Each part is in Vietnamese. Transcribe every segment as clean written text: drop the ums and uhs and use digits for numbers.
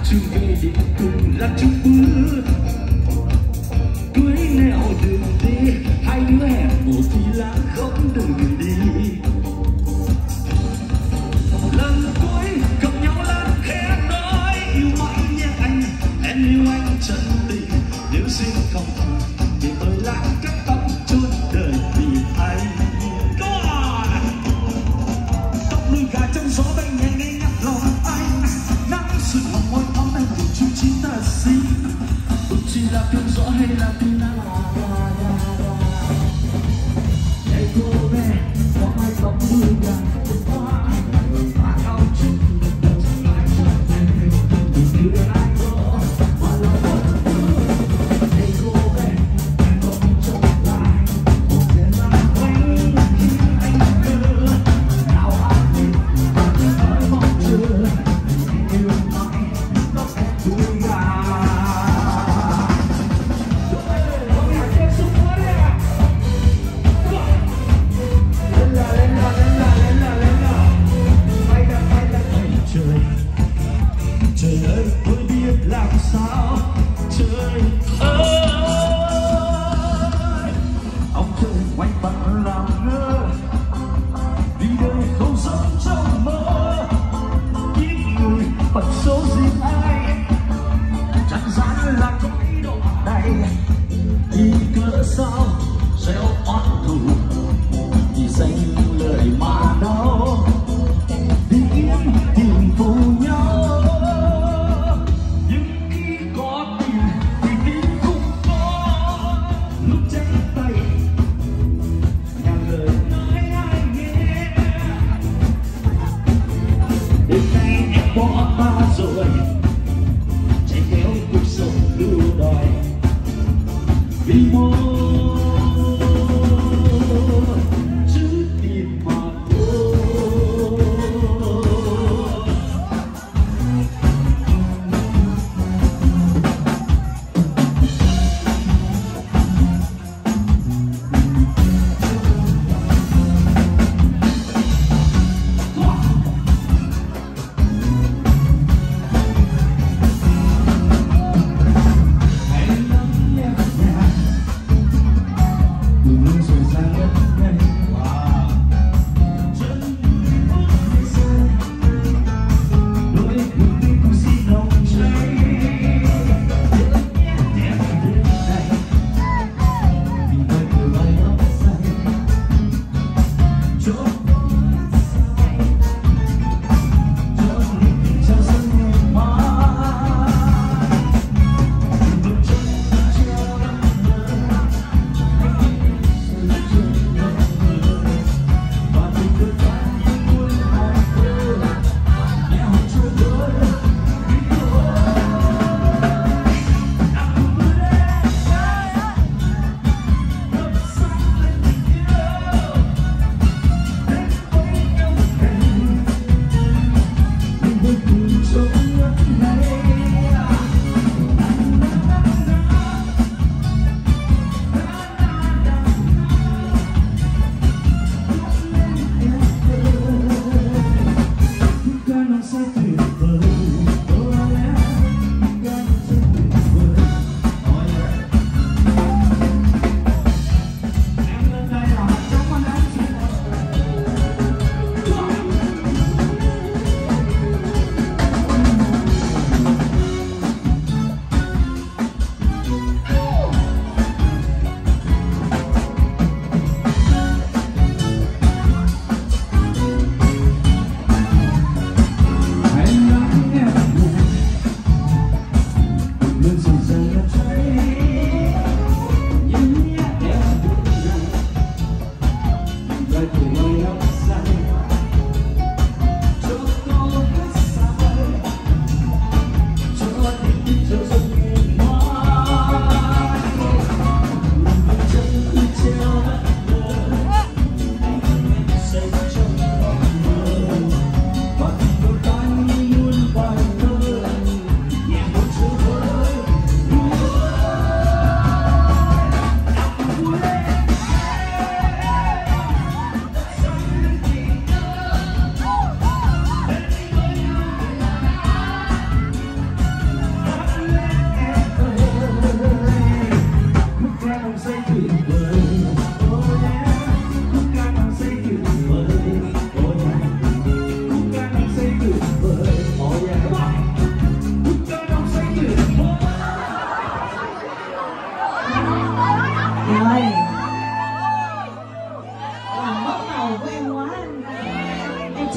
trường về để cùng là chung bước cưới nẻo đường đi, hai đứa hẹn một thì lá không từ đi. Lần cuối gặp nhau là khẽ nói yêu mãi nhé anh, em yêu anh chân tình. Nếu xin không thì tôi lại cắt tóc chôn đời vì anh. Tóc đuôi gà trong gió bay nhẹ ngây ngắt lòng anh, nắng sưởi lòng môi ấm em cùng chung chín ta xinh. Cũng chỉ là cơn gió hay là tin nào. Hãy cô bé có mái tóc đuôi gà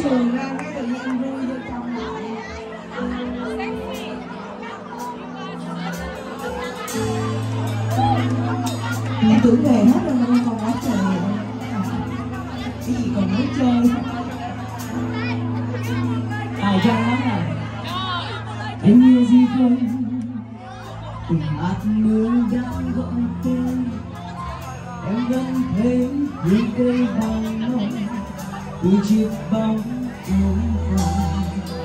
trường ra cái tự nhiên vui vô trong lại. Em tưởng về hết rồi mà em còn quá trời nữa. Cái gì còn muốn chơi. Trang lắm này. Anh nghe gì không? Từng hạt mưa đang gọi tên. Em vẫn thấy những cây vàng non từ chiếc bóng cuốn phòng.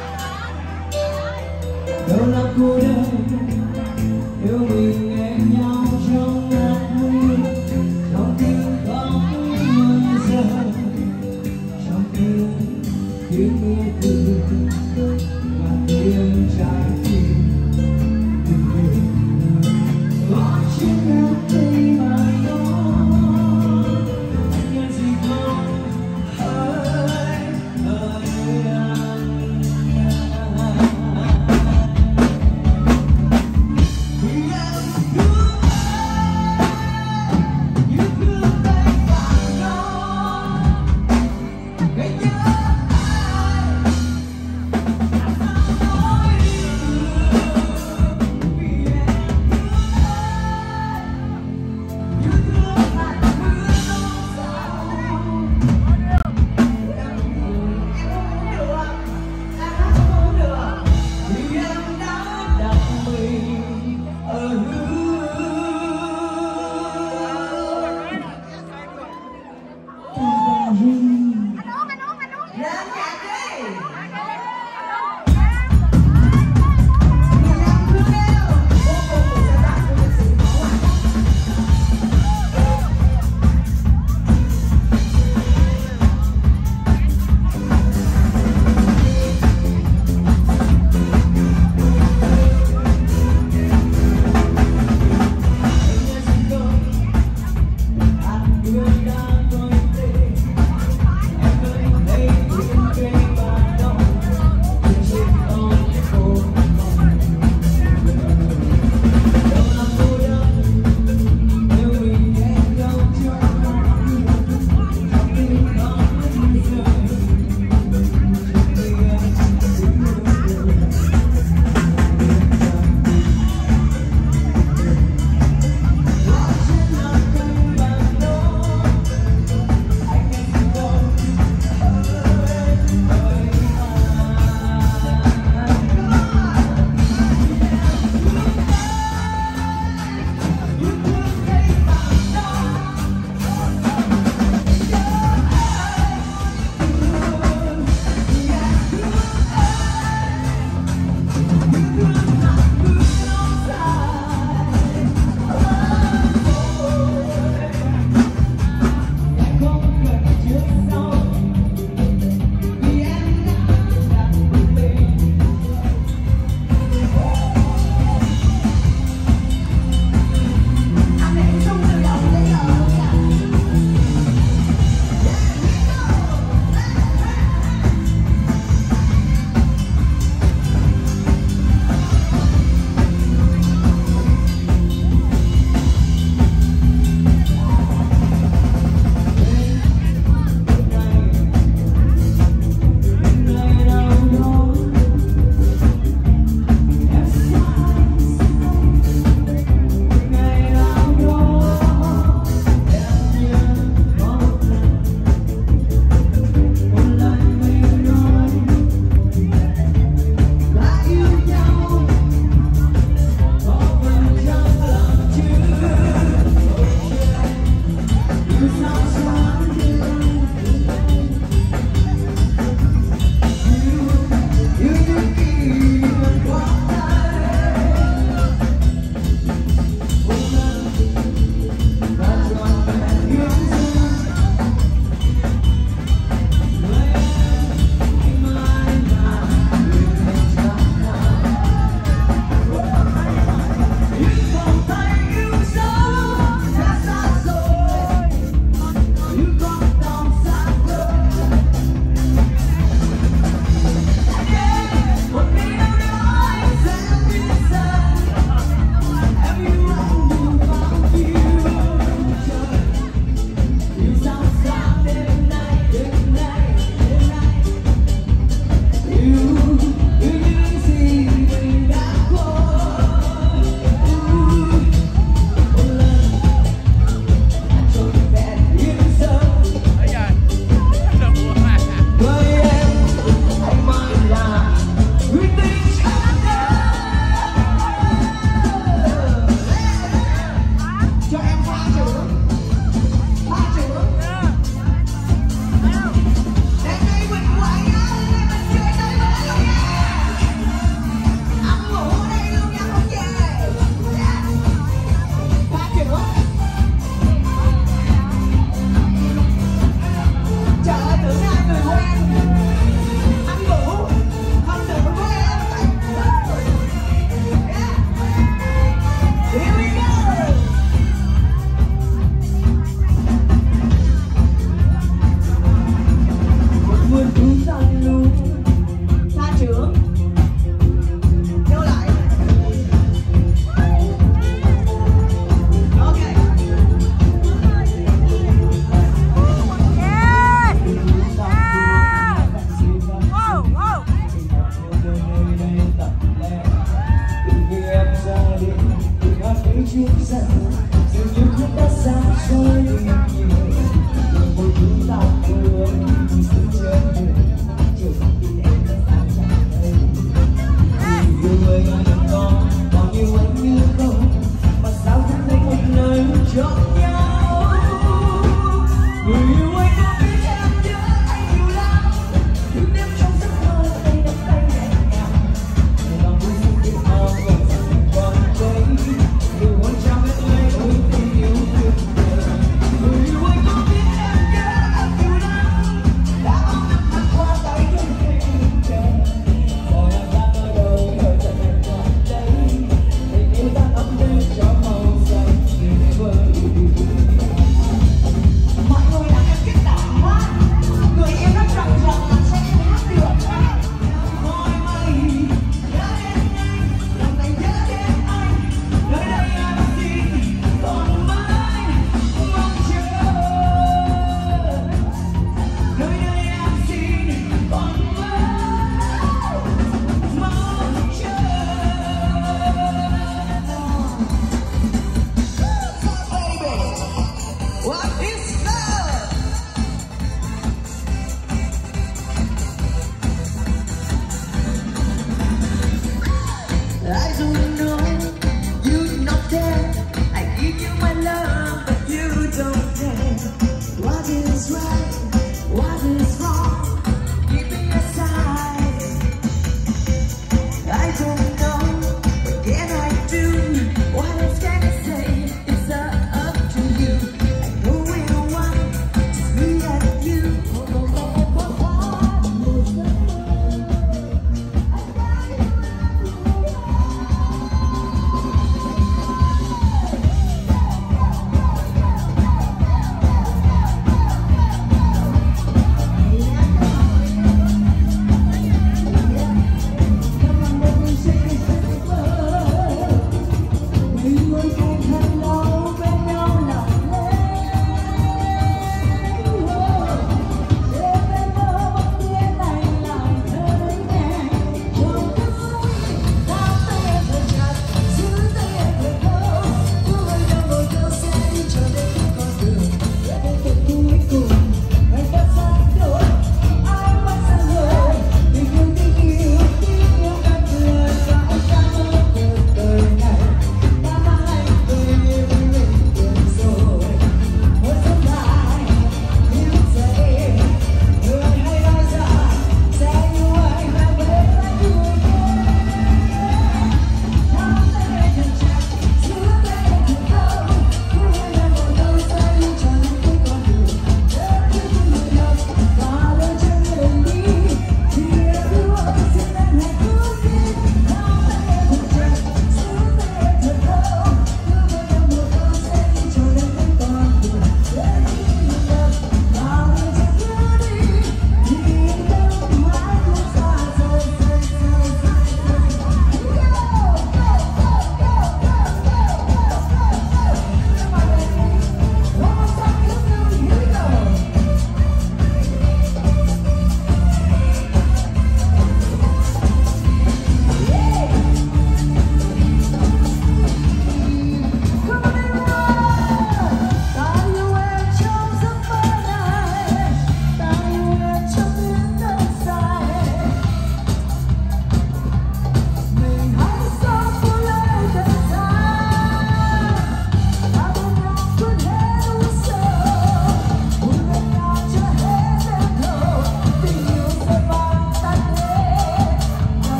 Đâu là cô đơn yêu mình nghe nhau trong ngát mưa, trong tiếng khóc mưa rơi, trong tiếng mưa từ và tiếng trái tim có chiếc nắng cây mà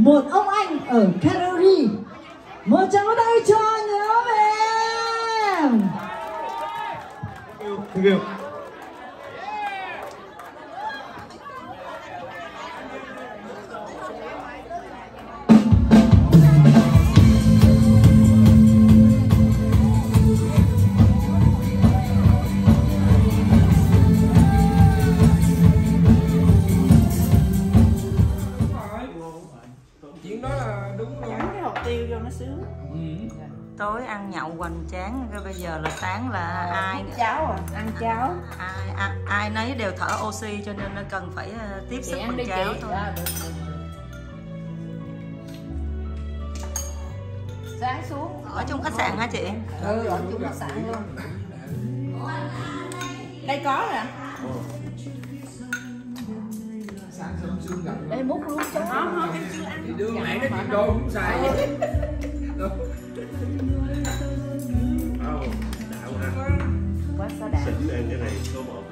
một ông anh ở Calgary. Một tràng pháo tay cho nhóm em. Thank you. Chuyện đó là đúng rồi. Cái hột tiêu vô nó sướng. Tối ăn nhậu hoành tráng, rồi bây giờ là sáng là ai Cháo à, ăn cháo. ai nấy đều thở oxy cho nên nó cần phải tiếp sức bằng cháo thôi. Sáng xuống Ở trong khách sạn hả chị? ở chung khách sạn luôn. Đây có rồi. Đây múc luôn cho nó Thì đưa mẹ nó chuyện đôi cũng xài vậy. Đạo ha. quá sao đã. Xỉn ăn cái này số 1.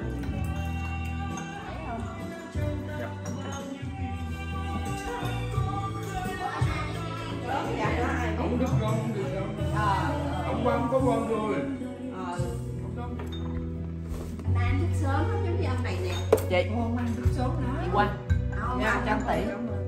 Ông đứt con không được đâu. Ông Quang có con rồi. Anh ăn thức sớm lắm giống như ông này nè. Chị Không ăn thức sớm đó. đi qua. Không, Dạ, ăn trăm tỷ. tỷ.